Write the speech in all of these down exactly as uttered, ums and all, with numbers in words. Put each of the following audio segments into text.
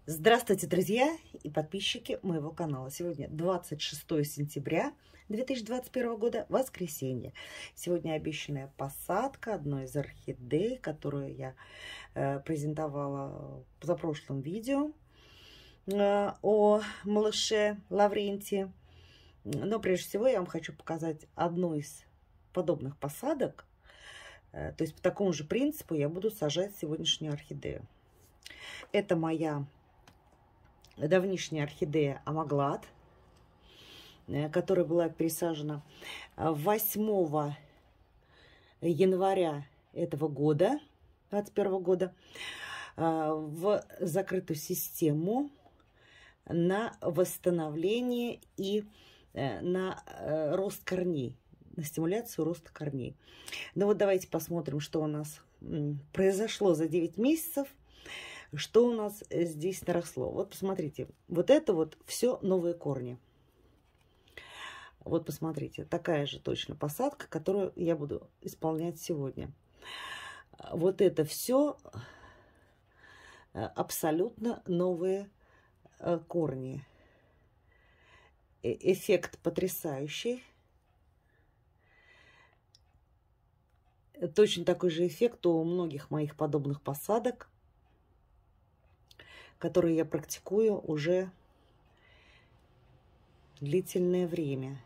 Здравствуйте, друзья и подписчики моего канала. Сегодня двадцать шестое сентября две тысячи двадцать первого года, воскресенье. Сегодня обещанная посадка одной из орхидей, которую я э, презентовала в позапрошлом видео э, о малыше Лаврентии. Но прежде всего я вам хочу показать одну из подобных посадок. Э, то есть по такому же принципу я буду сажать сегодняшнюю орхидею. Это моя давнишняя орхидея Амаглад, которая была пересажена восьмого января этого года, двадцать первого года, в закрытую систему на восстановление и на рост корней, на стимуляцию роста корней. Ну вот давайте посмотрим, что у нас произошло за девять месяцев. Что у нас здесь наросло? Вот посмотрите, вот это вот все новые корни. Вот посмотрите, такая же точно посадка, которую я буду исполнять сегодня. Вот это все абсолютно новые корни. Эффект потрясающий. Точно такой же эффект у многих моих подобных посадок, которые я практикую уже длительное время.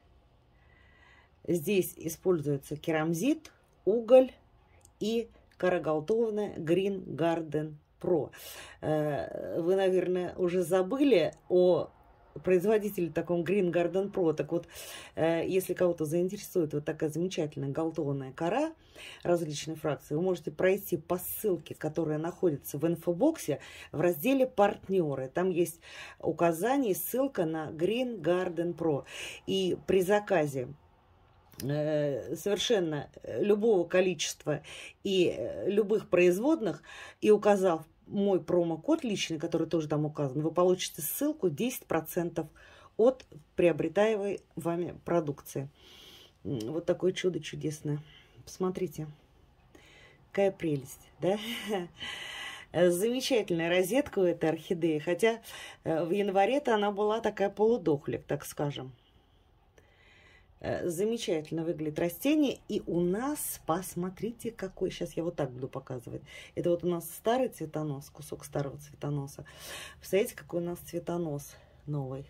Здесь используется керамзит, уголь и карагалтованная Green Garden Pro. Вы, наверное, уже забыли о производителе таком Green Garden Pro. Так вот, если кого-то заинтересует вот такая замечательная галтованная кора различной фракции, вы можете пройти по ссылке, которая находится в инфобоксе в разделе «Партнеры». Там есть указание, ссылка на Green Garden Pro. И при заказе совершенно любого количества и любых производных, и указав мой промокод личный, который тоже там указан, вы получите ссылку десять процентов от приобретаемой вами продукции. Вот такое чудо чудесное. Посмотрите, какая прелесть, да? Замечательная розетка у этой орхидеи, хотя в январе-то она была такая полудохлик, так скажем. Замечательно выглядит растение. И у нас, посмотрите, какой. Сейчас я вот так буду показывать. Это вот у нас старый цветонос, кусок старого цветоноса. Представляете, какой у нас цветонос новый.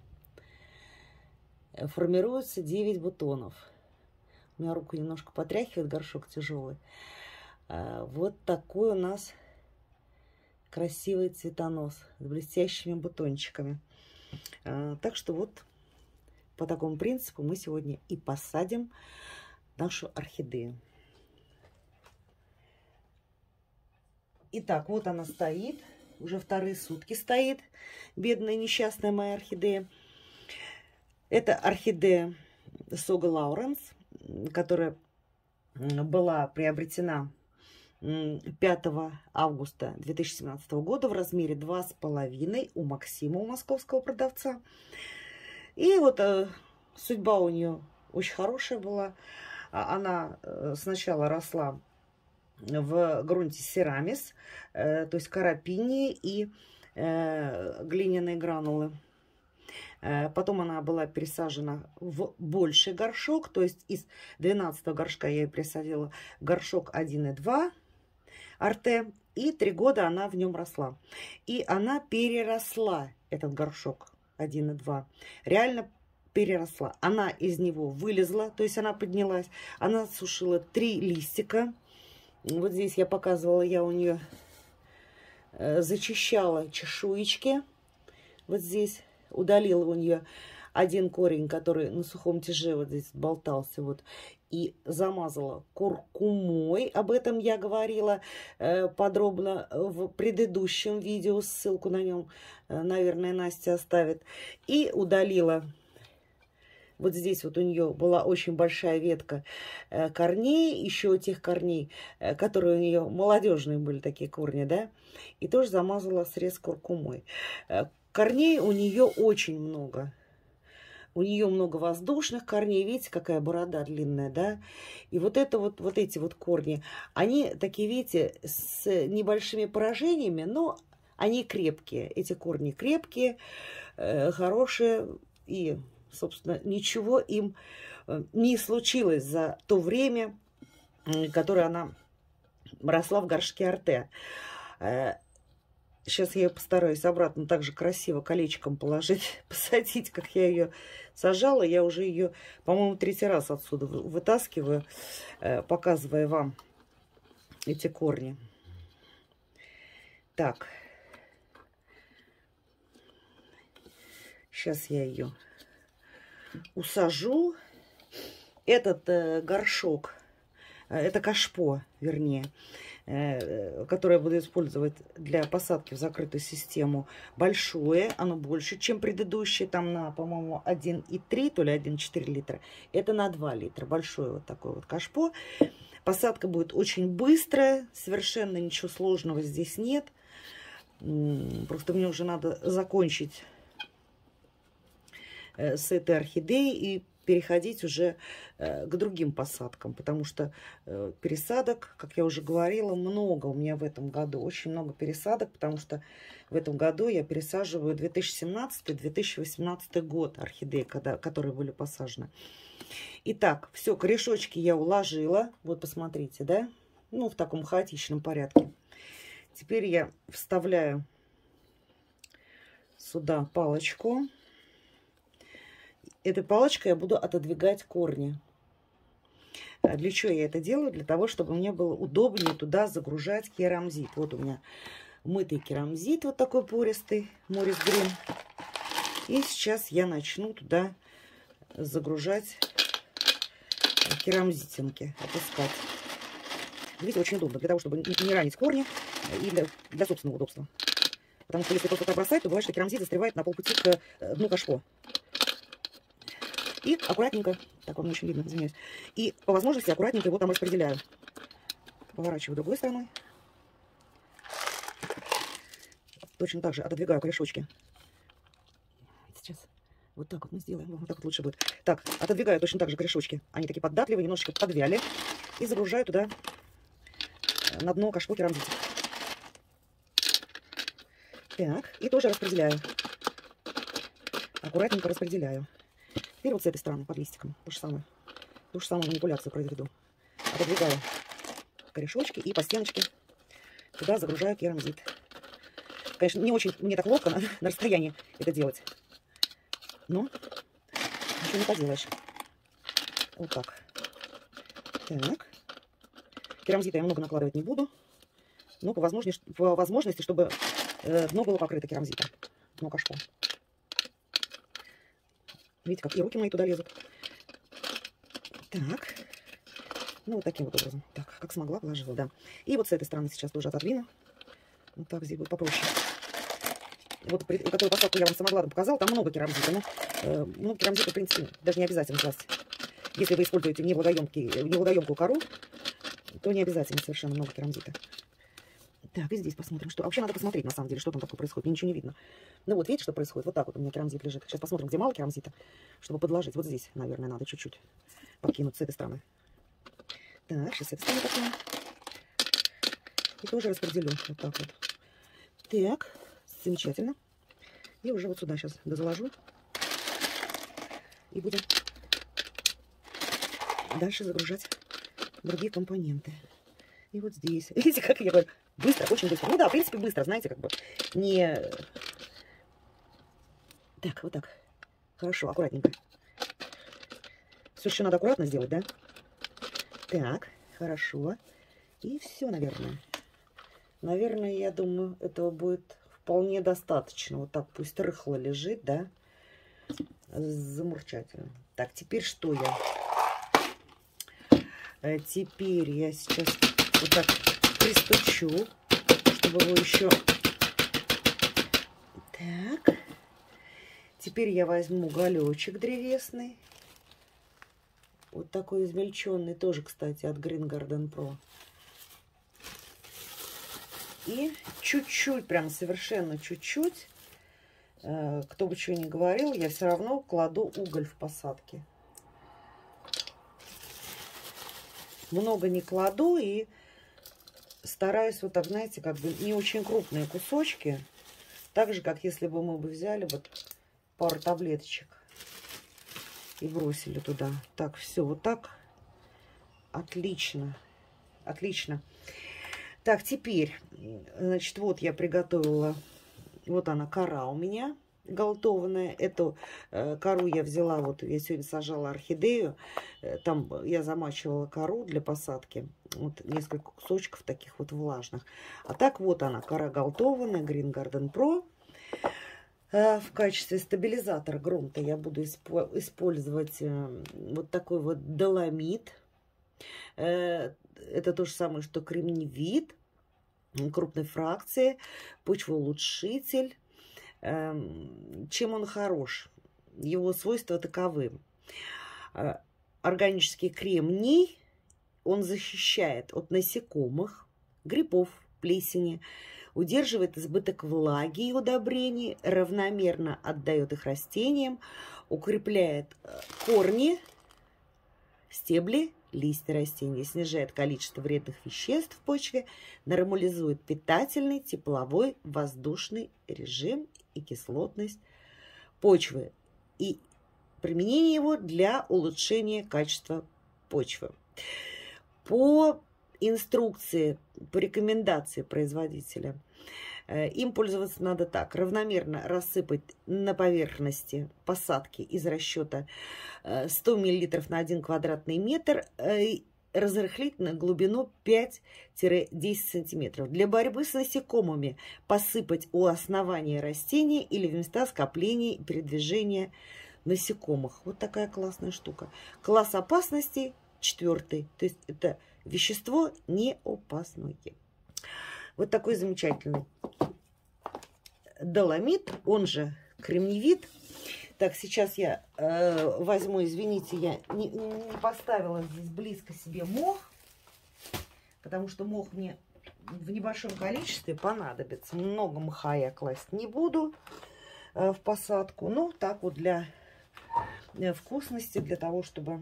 Формируется девять бутонов. У меня руку немножко потряхивает, горшок тяжелый. Вот такой у нас красивый цветонос с блестящими бутончиками. Так что вот по такому принципу мы сегодня и посадим нашу орхидею. Итак, вот она стоит. Уже вторые сутки стоит. Бедная несчастная моя орхидея. Это орхидея Сога Лауренс, которая была приобретена пятого августа две тысячи семнадцатого года в размере два с половиной у Максима, у московского продавца. И вот э, судьба у нее очень хорошая была. Она э, сначала росла в грунте серамис, э, то есть кора пинии и э, глиняные гранулы. Э, потом она была пересажена в больший горшок, то есть из двенадцатого горшка я ее пересадила в горшок один и два арте, и три года она в нем росла. И она переросла этот горшок один и два, реально переросла. Она из него вылезла, то есть она поднялась. Она сушила три листика. Вот здесь я показывала, я у нее э, зачищала чешуечки. Вот здесь удалила у нее один корень, который на сухом тяже вот здесь болтался. Вот. И замазала куркумой. Об этом я говорила э, подробно в предыдущем видео. Ссылку на нем, э, наверное, Настя оставит. И удалила. Вот здесь вот у нее была очень большая ветка э, корней. Еще тех корней, э, которые у нее молодежные были, такие корни, да. И тоже замазала срез куркумой. Э, корней у нее очень много. У нее много воздушных корней. Видите, какая борода длинная, да? И вот это вот, вот эти вот корни, они такие, видите, с небольшими поражениями, но они крепкие. Эти корни крепкие, э, хорошие. И, собственно, ничего им не случилось за то время, которое она росла в горшке Арте. Сейчас я ее постараюсь обратно так же красиво колечком положить, посадить, как я ее сажала. Я уже ее, по-моему, третий раз отсюда вытаскиваю, показывая вам эти корни. Так. Сейчас я ее усажу. Этот э, горшок, э, это кашпо, вернее, э, которое я буду использовать для посадки в закрытую систему, большое. Оно больше, чем предыдущее. Там на, по-моему, один и три, то ли один и четыре литра. Это на два литра. Большое вот такое вот кашпо. Посадка будет очень быстрая. Совершенно ничего сложного здесь нет. Просто мне уже надо закончить с этой орхидеей и переходить уже к другим посадкам, потому что пересадок, как я уже говорила, много у меня в этом году, очень много пересадок, потому что в этом году я пересаживаю две тысячи семнадцатый — две тысячи восемнадцатый год орхидеи, когда, которые были посажены. Итак, все, корешочки я уложила, вот посмотрите, да, ну в таком хаотичном порядке. Теперь я вставляю сюда палочку. Этой палочкой я буду отодвигать корни. Для чего я это делаю? Для того, чтобы мне было удобнее туда загружать керамзит. Вот у меня мытый керамзит, вот такой пористый, Морис Грин. И сейчас я начну туда загружать керамзитинки, опускать. Видите, очень удобно, для того, чтобы не ранить корни и для, для собственного удобства. Потому что если просто так бросать, то бывает, что керамзит застревает на полпути к дну кашпо. И аккуратненько, так вам не очень видно, извиняюсь, и по возможности аккуратненько его там распределяю. Поворачиваю другой стороной. Точно так же отодвигаю корешочки. Сейчас вот так вот мы сделаем, вот так вот лучше будет. Так, отодвигаю точно так же корешочки. Они такие податливые, немножечко подвяли. И загружаю туда на дно кашпо керамзит. Так, и тоже распределяю. Аккуратненько распределяю. Теперь вот с этой стороны, под листиком, то же самое. Ту же самую манипуляцию произведу. Отодвигаю корешочки и по стеночке туда загружаю керамзит. Конечно, не очень мне так ловко на, на расстоянии это делать. Но ничего не поделаешь. Вот так. Так. Керамзита я много накладывать не буду. Но по возможности, по возможности чтобы э, дно было покрыто керамзитом. Дно кашпо. Видите, как и руки мои туда лезут. Так. Ну, вот таким вот образом. Так, как смогла, положила, да. И вот с этой стороны сейчас тоже отодвину. Вот так здесь будет попроще. Вот, которую посадку я вам самоглядом показала, там много керамзита. Но, э, ну, керамзита, в принципе, даже не обязательно класть. Если вы используете невлагоемкую кору, то не обязательно совершенно много керамзита. Так, и здесь посмотрим, что... А вообще надо посмотреть, на самом деле, что там такое происходит. Мне ничего не видно. Ну вот, видите, что происходит? Вот так вот у меня керамзит лежит. Сейчас посмотрим, где мало керамзита, чтобы подложить. Вот здесь, наверное, надо чуть-чуть подкинуть с этой стороны. Так, сейчас с этой стороны подкину. И тоже распределю. Вот так вот. Так, замечательно. И уже вот сюда сейчас дозаложу. И будем дальше загружать другие компоненты. И вот здесь. Видите, как я говорю? Быстро, очень быстро. Ну да, в принципе, быстро, знаете, как бы не... Так, вот так. Хорошо, аккуратненько. Все еще надо аккуратно сделать, да? Так, хорошо. И все, наверное. Наверное, я думаю, этого будет вполне достаточно. Вот так пусть рыхло лежит, да? Замурчательно. Так, теперь что я? Теперь я сейчас вот так пристучу, чтобы его еще... Так. Теперь я возьму уголечек древесный. Вот такой измельченный, тоже, кстати, от Green Garden Pro. И чуть-чуть, прям совершенно чуть-чуть, кто бы что ни говорил, я все равно кладу уголь в посадке. Много не кладу и стараюсь вот так, знаете, как бы не очень крупные кусочки. Так же, как если бы мы бы взяли вот пару таблеточек и бросили туда. Так, все, вот так. Отлично. Отлично. Так, теперь, значит, вот я приготовила, вот она, кора у меня галтованная. Эту э, кору я взяла, вот я сегодня сажала орхидею, э, там я замачивала кору для посадки, вот несколько кусочков таких вот влажных. А так вот она, кора галтованная, Green Garden Pro. Э, в качестве стабилизатора грунта я буду испо использовать э, вот такой вот доломит. Э, это то же самое, что кремниевит крупной фракции, почвоулучшитель. Чем он хорош? Его свойства таковы. Органический кремний, он защищает от насекомых, грибов, плесени, удерживает избыток влаги и удобрений, равномерно отдает их растениям, укрепляет корни, стебли, листья растений, снижает количество вредных веществ в почве, нормализует питательный, тепловой, воздушный режим и кислотность почвы. И применение его для улучшения качества почвы. По инструкции, по рекомендации производителя, им пользоваться надо так. Равномерно рассыпать на поверхности посадки из расчета сто миллилитров на один квадратный метр, разрыхлить на глубину пять-десять сантиметров. Для борьбы с насекомыми посыпать у основания растения или в места скопления и передвижения насекомых. Вот такая классная штука. Класс опасности четвертый. То есть это вещество не опасное. Вот такой замечательный доломит, он же кремниевит. Так, сейчас я э, возьму, извините, я не, не поставила здесь близко себе мох, потому что мох мне в небольшом количестве понадобится. Много мха я класть не буду э, в посадку. Ну, так вот для э, вкусности, для того, чтобы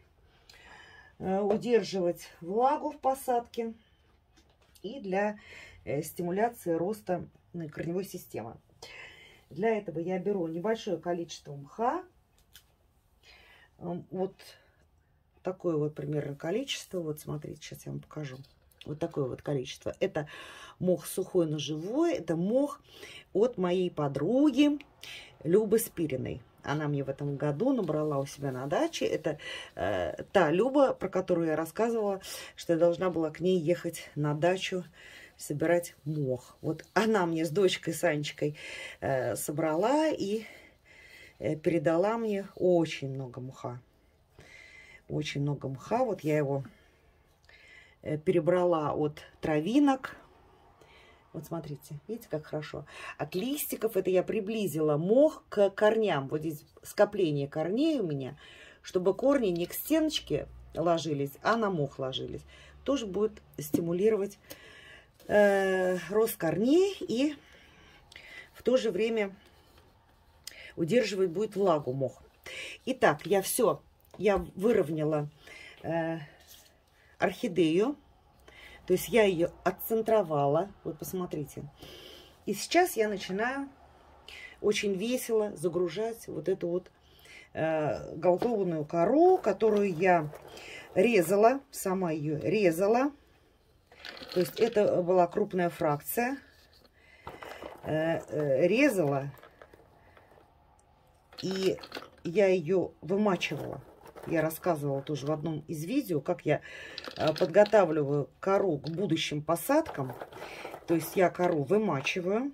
э, удерживать влагу в посадке и для э, стимуляции роста э, корневой системы. Для этого я беру небольшое количество мха. Вот такое вот примерно количество. Вот смотрите, сейчас я вам покажу. Вот такое вот количество. Это мох сухой, но живой. Это мох от моей подруги Любы Спириной. Она мне в этом году набрала у себя на даче. Это э, та Люба, про которую я рассказывала, что я должна была к ней ехать на дачу собирать мох. Вот она мне с дочкой Санечкой э, собрала и э, передала мне очень много мха. Очень много мха. Вот я его э, перебрала от травинок. Вот смотрите, видите, как хорошо. От листиков это я приблизила мох к корням. Вот здесь скопление корней у меня, чтобы корни не к стеночке ложились, а на мох ложились. Тоже будет стимулировать э, рост корней и в то же время удерживать будет влагу мох. Итак, я все, я выровняла э, орхидею. То есть я ее отцентровала. Вот посмотрите. И сейчас я начинаю очень весело загружать вот эту вот э, галтованную кору, которую я резала. Сама ее резала. То есть это была крупная фракция. Э, э, резала. И я ее вымачивала. Я рассказывала тоже в одном из видео, как я подготавливаю кору к будущим посадкам. То есть я кору вымачиваю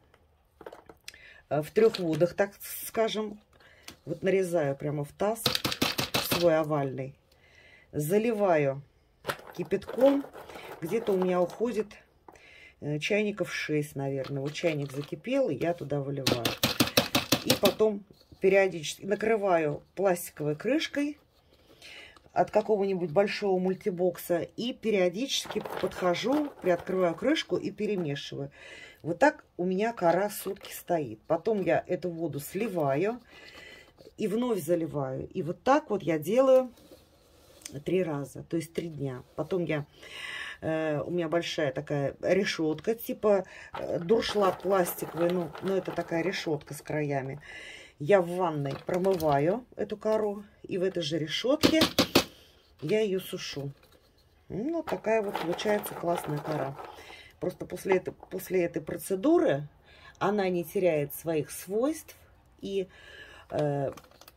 в трех водах, так скажем. Вот нарезаю прямо в таз свой овальный. Заливаю кипятком. Где-то у меня уходит чайников шесть, наверное. Вот чайник закипел, и я туда выливаю. И потом периодически накрываю пластиковой крышкой от какого-нибудь большого мультибокса и периодически подхожу, приоткрываю крышку и перемешиваю. Вот так у меня кора сутки стоит. Потом я эту воду сливаю и вновь заливаю. И вот так вот я делаю три раза, то есть три дня. Потом я Э, у меня большая такая решетка, типа э, дуршлаг пластиковый, ну, но это такая решетка с краями. Я в ванной промываю эту кору, и в этой же решетке я ее сушу. Ну, такая вот получается классная кора. Просто после этой, после этой процедуры она не теряет своих свойств и э,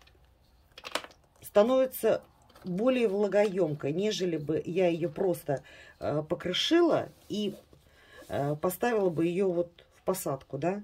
становится более влагоемкой, нежели бы я ее просто э, покрошила и э, поставила бы ее вот в посадку, да.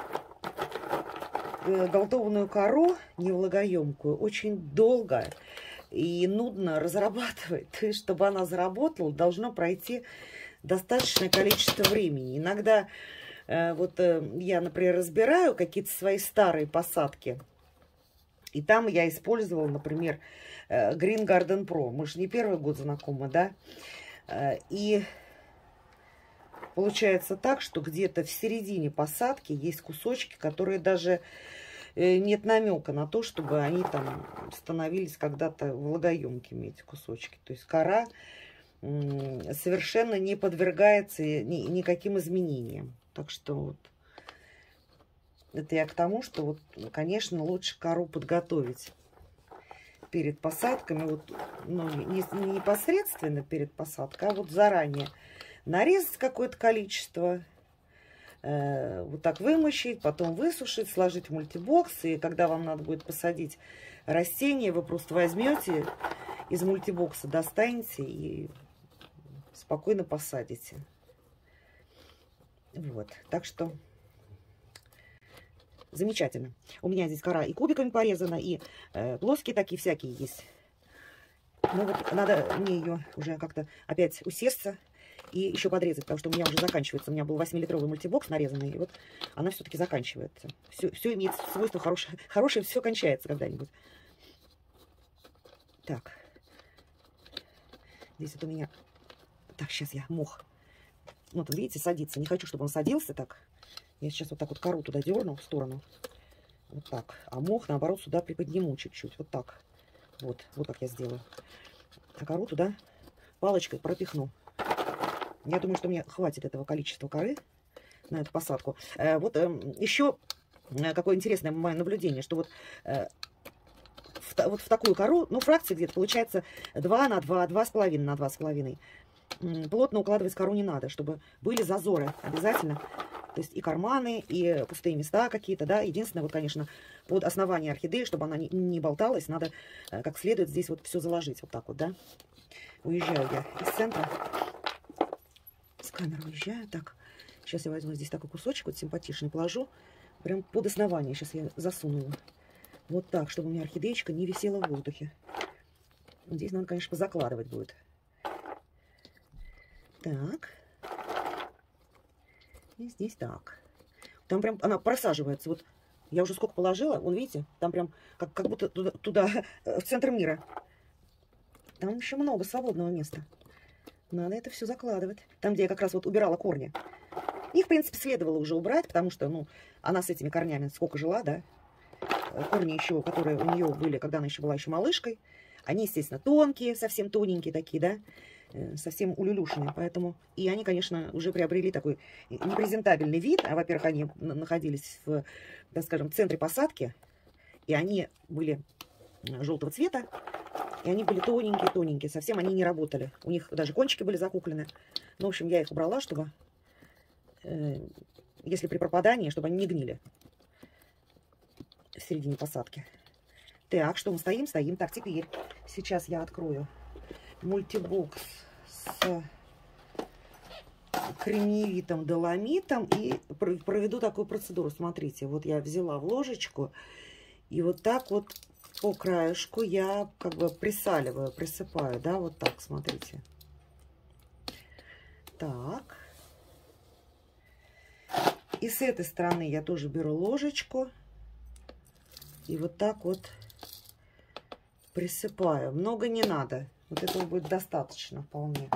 Голтованную кору, невлагоемкую, очень долго и нудно разрабатывать. То есть, чтобы она заработала, должно пройти достаточное количество времени. Иногда э, вот э, я, например, разбираю какие-то свои старые посадки, и там я использовала, например, э, Green Garden Pro. Мы же не первый год знакомы, да? Э, и получается так, что где-то в середине посадки есть кусочки, которые даже э, нет намека на то, чтобы они там становились когда-то влагоемкими, эти кусочки. То есть кора э, совершенно не подвергается ни, никаким изменениям. Так что вот это я к тому, что вот, конечно, лучше кору подготовить перед посадками, вот, ну, не, не непосредственно перед посадкой, а вот заранее нарезать какое-то количество, э, вот так вымочить, потом высушить, сложить в мультибокс. И когда вам надо будет посадить растение, вы просто возьмете из мультибокса, достанете и спокойно посадите. Вот, так что замечательно. У меня здесь кора и кубиками порезана, и э, плоские такие всякие есть. Ну вот надо мне ее уже как-то опять усесться и еще подрезать, потому что у меня уже заканчивается. У меня был восьмилитровый мультибокс нарезанный, и вот она все-таки заканчивается. Все, все имеет свойство хорошее. Хорошее все кончается когда-нибудь. Так. Здесь вот у меня... Так, сейчас я мох. Вот, видите, садится. Не хочу, чтобы он садился так. Я сейчас вот так вот кору туда дерну в сторону. Вот так. А мох, наоборот, сюда приподниму чуть-чуть. Вот так. Вот. Вот как я сделаю. А кору туда палочкой пропихну. Я думаю, что мне хватит этого количества коры на эту посадку. Э, вот э, еще э, какое интересное мое наблюдение, что вот, э, в, вот в такую кору, ну, фракции где-то получается два на два, два с половиной на два с половиной. Плотно укладывать кору не надо, чтобы были зазоры обязательно. То есть и карманы, и пустые места какие-то, да. Единственное, вот, конечно, под основание орхидеи, чтобы она не, не болталась, надо э, как следует здесь вот все заложить. Вот так вот, да. Уезжаю я из центра. С камеры уезжаю. Так, сейчас я возьму здесь такой кусочек, вот симпатичный, положу прям под основание. Сейчас я засуну его. Вот так, чтобы у меня орхидеечка не висела в воздухе. Здесь надо, конечно, позакладывать будет. Так. И здесь так. Там прям она просаживается. Вот я уже сколько положила. Вон, видите, там прям как, как будто туда, туда, в центр мира. Там еще много свободного места. Надо это все закладывать. Там, где я как раз вот убирала корни. Их, в принципе, следовало уже убрать, потому что, ну, она с этими корнями сколько жила, да. Корни еще, которые у нее были, когда она еще была еще малышкой. Они, естественно, тонкие, совсем тоненькие такие, да. Совсем улюлюшенные, поэтому... И они, конечно, уже приобрели такой непрезентабельный вид. А, во-первых, они находились в, так скажем, центре посадки. И они были желтого цвета. И они были тоненькие-тоненькие. Совсем они не работали. У них даже кончики были закуклены. Ну, в общем, я их убрала, чтобы... Э, если при пропадании, чтобы они не гнили в середине посадки. Так, что мы стоим? Стоим. Так, теперь сейчас я открою мультибокс с кремниевитым доломитом и проведу такую процедуру. Смотрите, вот я взяла в ложечку и вот так вот по краешку я как бы присаливаю, присыпаю, да, вот так, смотрите. Так. И с этой стороны я тоже беру ложечку и вот так вот присыпаю. Много не надо. Вот этого будет достаточно вполне.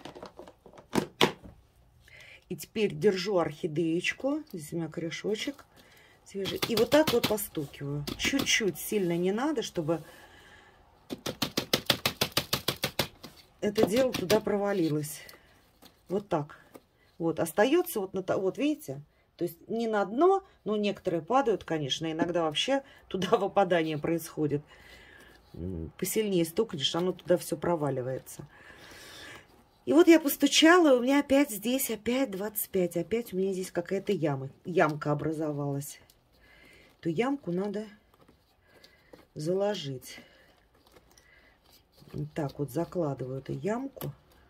И теперь держу орхидеечку. Здесь у меня корешочек свежий. И вот так вот постукиваю. Чуть-чуть, сильно не надо, чтобы это дело туда провалилось. Вот так. Вот, остается вот на то, вот видите? То есть не на дно, но некоторые падают, конечно. Иногда вообще туда выпадание происходит. Посильнее стукнешь, оно туда все проваливается. И вот я постучала, у меня опять здесь, опять двадцать пять. Опять у меня здесь какая-то яма, ямка образовалась. Эту ямку надо заложить. Вот так вот закладываю эту ямку.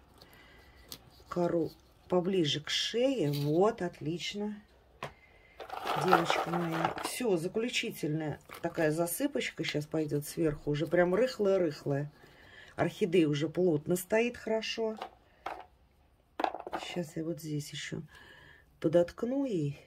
Кору поближе к шее. Вот, отлично. Девочка моя. Все, заключительная такая засыпочка сейчас пойдет сверху. Уже прям рыхлая-рыхлая. Орхидея уже плотно стоит хорошо. Сейчас я вот здесь еще подоткну ей.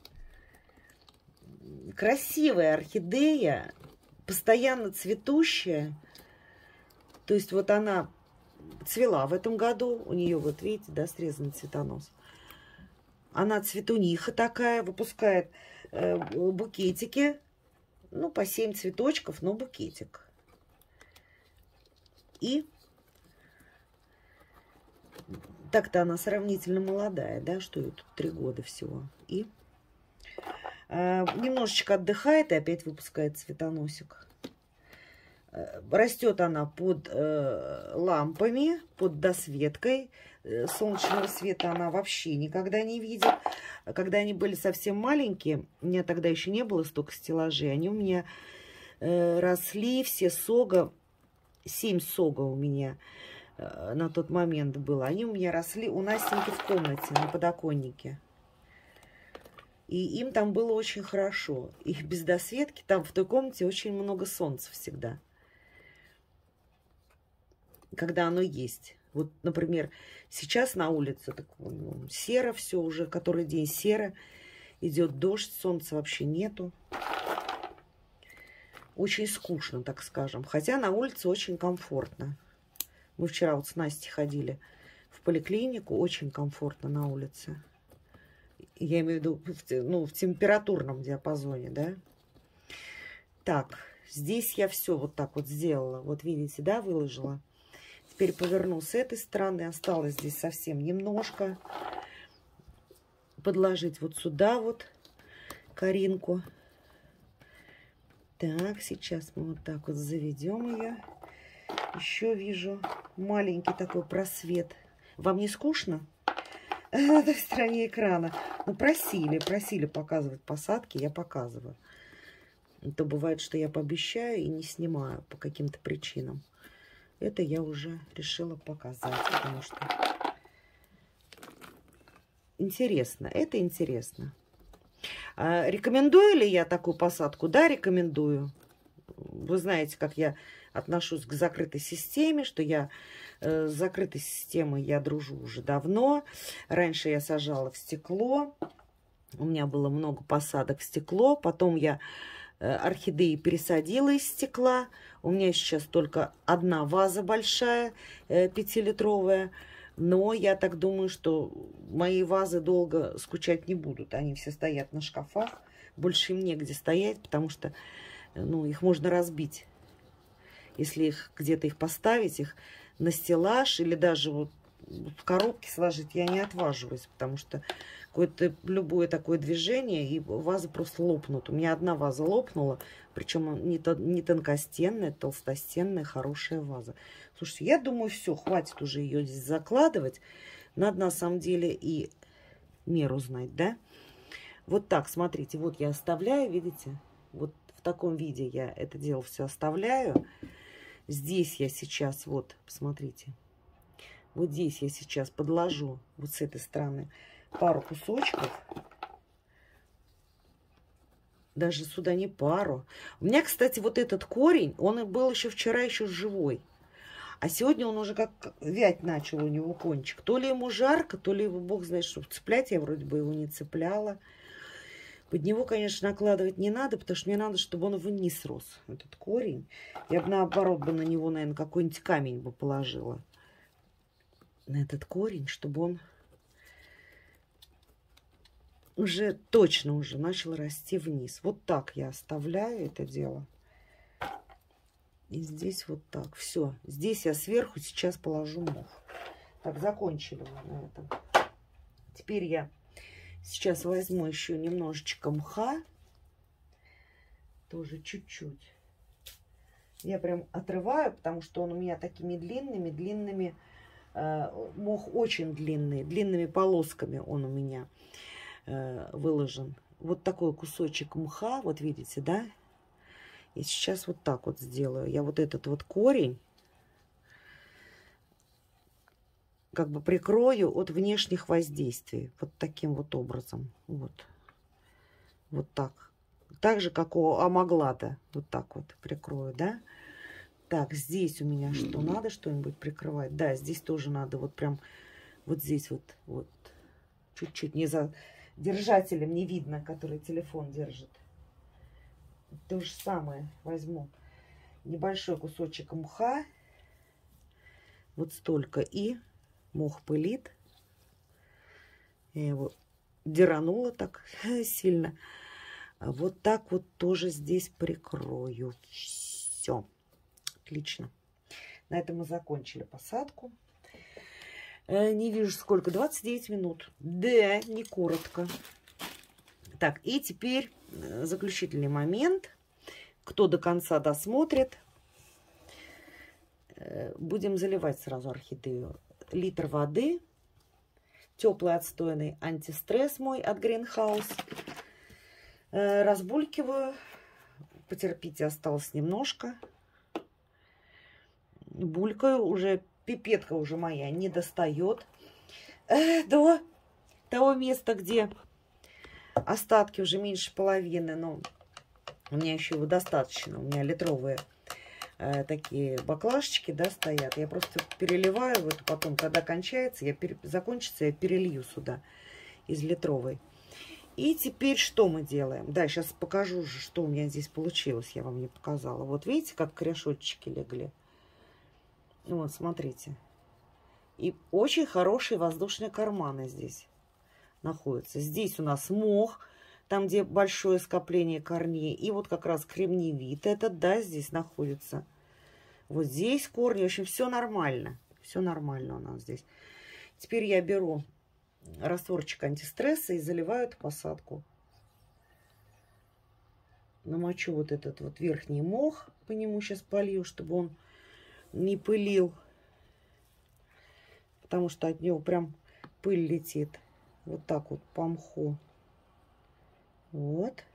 Красивая орхидея. Постоянно цветущая. То есть вот она цвела в этом году. У нее, вот видите, да, срезанный цветонос. Она цветуниха такая, выпускает э, букетики. Ну, по семь цветочков, но букетик. И так-то она сравнительно молодая, да, что ей тут три года всего. И э, немножечко отдыхает и опять выпускает цветоносик. Растет она под э, лампами, под досветкой. Солнечного света она вообще никогда не видит. Когда они были совсем маленькие, у меня тогда еще не было столько стеллажей, они у меня э, росли все сога, семь сога у меня э, на тот момент было. Они у меня росли у Настеньки в комнате на подоконнике. И им там было очень хорошо. Их без досветки, там в той комнате очень много солнца всегда. Когда оно есть. Вот, например, сейчас на улице так, ну, серо все уже, который день серо. Идет дождь, солнца вообще нету. Очень скучно, так скажем. Хотя на улице очень комфортно. Мы вчера вот с Настей ходили в поликлинику. Очень комфортно на улице. Я имею в виду, ну, в температурном диапазоне, да. Так, здесь я все вот так вот сделала. Вот видите, да, выложила. Теперь поверну с этой стороны. Осталось здесь совсем немножко. Подложить вот сюда вот Каринку. Так, сейчас мы вот так вот заведем ее. Еще вижу маленький такой просвет. Вам не скучно? На той стороне экрана. Ну, просили, просили показывать посадки. Я показываю. То бывает, что я пообещаю и не снимаю по каким-то причинам. Это я уже решила показать, потому что интересно. Это интересно. А рекомендую ли я такую посадку? Да, рекомендую. Вы знаете, как я отношусь к закрытой системе, что я э, с закрытой системой я дружу уже давно. Раньше я сажала в стекло. У меня было много посадок в стекло. Потом я э, орхидеи пересадила из стекла. У меня сейчас только одна ваза большая, э, пятилитровая. Но я так думаю, что мои вазы долго скучать не будут. Они все стоят на шкафах. Больше им негде стоять, потому что ну, их можно разбить. Если их где-то их поставить, их на стеллаж или даже вот в коробке сложить, я не отваживаюсь, потому что какое-то любое такое движение, и вазы просто лопнут. У меня одна ваза лопнула, причем не, не тонкостенная, толстостенная, хорошая ваза. Слушайте, я думаю, все, хватит уже ее здесь закладывать. Надо на самом деле и меру знать, да? Вот так, смотрите, вот я оставляю, видите? Вот в таком виде я это дело все оставляю. Здесь я сейчас, вот, посмотрите. Вот здесь я сейчас подложу, вот с этой стороны, пару кусочков. Даже сюда не пару. У меня, кстати, вот этот корень, он и был еще вчера еще живой. А сегодня он уже как вять начал, у него кончик. То ли ему жарко, то ли его, бог знает, что цеплять. Я вроде бы его не цепляла. Под него, конечно, накладывать не надо, потому что мне надо, чтобы он вниз рос, этот корень. Я бы, наоборот, бы на него, наверное, какой-нибудь камень бы положила. На этот корень, чтобы он уже точно уже начал расти вниз. Вот так я оставляю это дело. И здесь вот так. Все. Здесь я сверху сейчас положу мох. Так, закончили мы на этом. Теперь я сейчас возьму еще немножечко мха. Тоже чуть-чуть. Я прям отрываю, потому что он у меня такими длинными, длинными, э, мох очень длинный, длинными полосками он у меня э, выложен. Вот такой кусочек мха, вот видите, да? И сейчас вот так вот сделаю. Я вот этот вот корень как бы прикрою от внешних воздействий. Вот таким вот образом. Вот. Вот так. Так же, как у амаглата. Вот так вот прикрою, да? Так, здесь у меня что? Надо что-нибудь прикрывать? Да, здесь тоже надо вот прям вот здесь вот. Вот. Чуть-чуть не за держателем не видно, который телефон держит. То же самое возьму небольшой кусочек мха. Вот столько. И мох пылит. Я его деранула так сильно. Вот так вот тоже здесь прикрою. Все. Отлично. На этом мы закончили посадку. Не вижу сколько. двадцать девять минут. Да, не коротко. Так, и теперь заключительный момент. Кто до конца досмотрит, будем заливать сразу орхидею. Литр воды. Теплый отстойный антистресс мой от Greenhouse. Разбулькиваю. Потерпите, осталось немножко. Булькаю. Уже пипетка уже моя не достает до того места, где остатки уже меньше половины. Но у меня еще его достаточно. У меня литровые э, такие баклажечки, да, стоят. Я просто переливаю вот потом, когда кончается, я пере... закончится, я перелью сюда из литровой. И теперь что мы делаем? Да, сейчас покажу, что у меня здесь получилось. Я вам не показала. Вот видите, как корешочки легли? Вот, смотрите. И очень хорошие воздушные карманы здесь находятся. Здесь у нас мох, там, где большое скопление корней. И вот как раз кремниевит этот, да, здесь находится. Вот здесь корни. В общем, все нормально. Все нормально у нас здесь. Теперь я беру растворчик антистресса и заливаю эту посадку. Намочу вот этот вот верхний мох. По нему сейчас полью, чтобы он не пылил. Потому что от него прям пыль летит. Вот так вот по мху. Вот.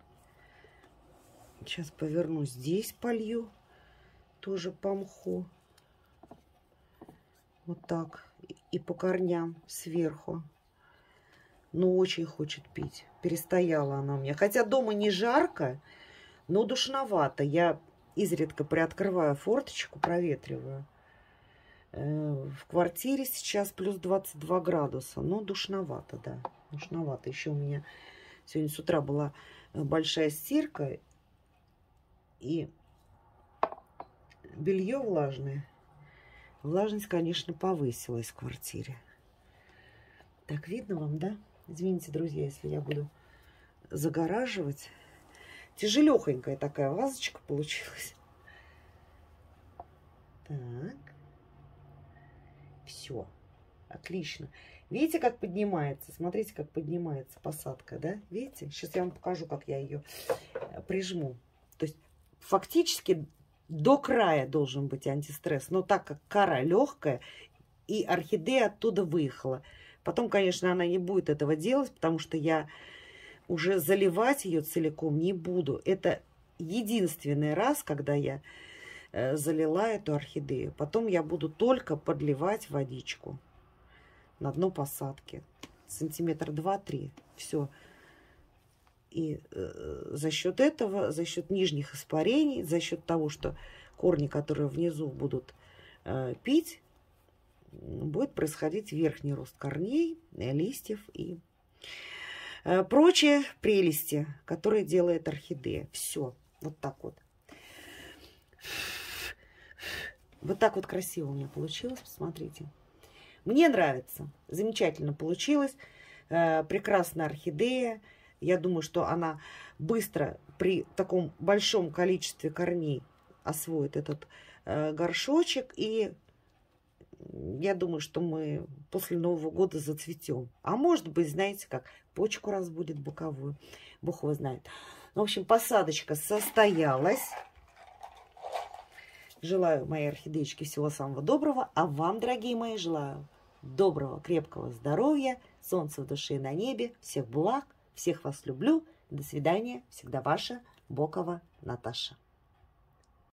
Сейчас поверну. Здесь полью. Тоже по мху. Вот так. И по корням сверху. Но очень хочет пить. Перестояла она у меня. Хотя дома не жарко, но душновато. Я изредка приоткрываю форточку, проветриваю. В квартире сейчас плюс двадцать два градуса. Но душновато, да. Душновато. Еще у меня сегодня с утра была большая стирка. И белье влажное. Влажность, конечно, повысилась в квартире. Так, видно вам, да? Извините, друзья, если я буду загораживать. Тяжелехонькая такая вазочка получилась. Так. Все. Отлично. Видите, как поднимается? Смотрите, как поднимается посадка, да? Видите? Сейчас я вам покажу, как я ее прижму. То есть фактически до края должен быть антистресс. Но так как кора легкая, и орхидея оттуда выехала. Потом, конечно, она не будет этого делать, потому что я уже заливать ее целиком не буду. Это единственный раз, когда я э, залила эту орхидею. Потом я буду только подливать водичку на дно посадки. Сантиметр два-три. Все. И э, за счет этого, за счет нижних испарений, за счет того, что корни, которые внизу будут э, пить, будет происходить верхний рост корней, листьев и э, прочие прелести, которые делает орхидея. Все. Вот так вот. Вот так вот красиво у меня получилось. Посмотрите. Мне нравится. Замечательно получилось. Э, прекрасная орхидея. Я думаю, что она быстро при таком большом количестве корней освоит этот э, горшочек. И я думаю, что мы после Нового года зацветем. А может быть, знаете, как почку разбудит боковую. Бог его знает. В общем, посадочка состоялась. Желаю моей орхидеечке всего самого доброго. А вам, дорогие мои, желаю доброго, крепкого здоровья, солнца в душе и на небе, всех благ, всех вас люблю. До свидания. Всегда ваша Бокова Наташа.